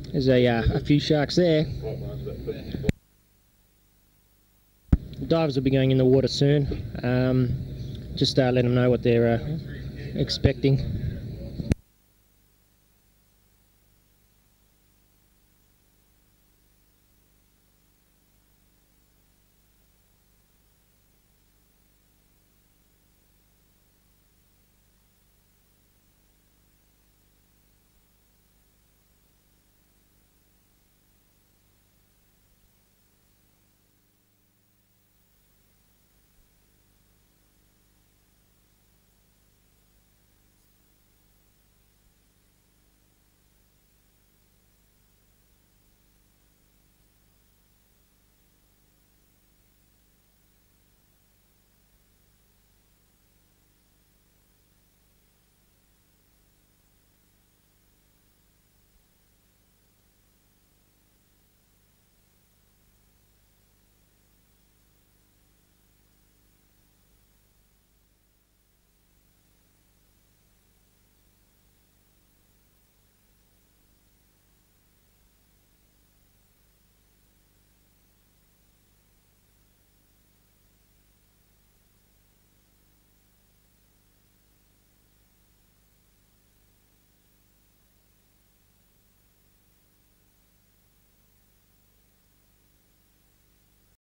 There's a few sharks there. The divers will be going in the water soon. Just let them know what they're expecting.